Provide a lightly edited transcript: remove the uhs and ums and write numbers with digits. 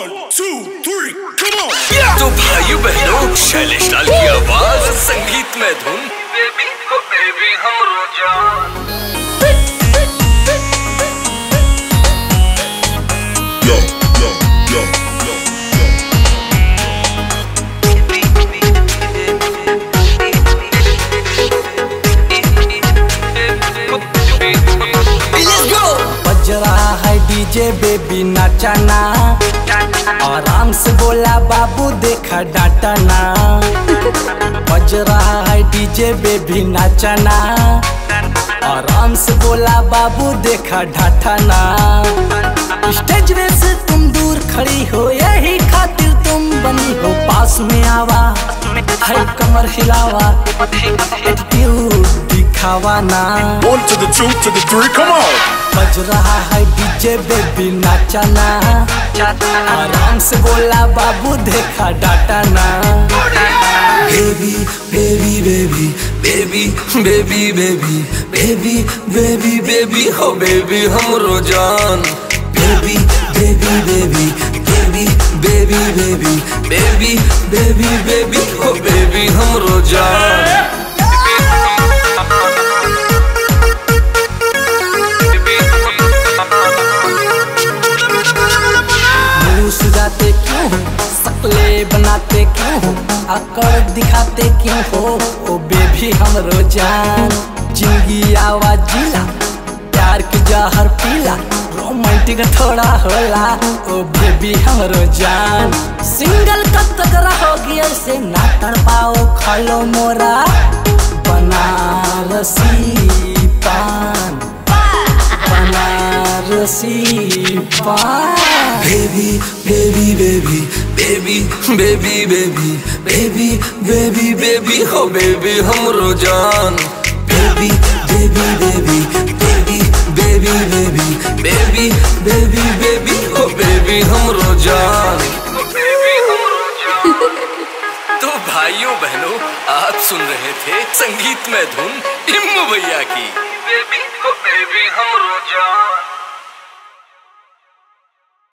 1, 2, 3, come on! तो भाइयों बहनों, शैलेश लाल की आवाज, संगीत में धुन, बेबी हो बेबी हमरो जान। Yo, yo, yo, yo, yo. Let's go! बज रहा है डीजे बेबी नाचना, आराम से बोला बाबू देखा डांटना। बज रहा है डीजे बेबी नाचना, आराम से बोला बाबू देखा डांटना। स्टेज में से तुम दूर खड़ी हो, यही खातिर तुम बनी हो पास में आवा, है कमर हिलावा, एटीट्यूड दिखावा ना। 1 to the 2 to the 3, come on! बज रहा है डीजे बेबी नाचना, आराम से बोला बाबू देखा डांटना। Baby, baby, baby, baby, baby, baby, baby, baby, baby, हो baby हमरो जान। Baby, baby, baby, baby, baby, baby, baby, baby, baby, हो baby हमरो जान। सुझाते क्यों हो, शकले बनाते क्यों हो, अकड़ दिखाते क्यों हो, ओ बेबी हमरो जान। जिंदगी आवाज जिला, प्यार की जहर पीला, रोमांटिक थोड़ा होला, ओ बेबी हमरो जान। सिंगल कब तक रहोगी ऐसे ना तड़पाओ, खालो मोरा बनारसी पान, बनारसी पान। Baby, baby, baby, baby, baby, baby, baby, baby, baby, हो baby हमरो जान। Baby, baby, baby, baby, baby, baby, baby, baby, baby, हो baby हमरो जान। तो भाइयों बहनों, आप सुन रहे थे संगीत में धुन इम्मू भैया की। बेबी हो बेबी हमरो जान।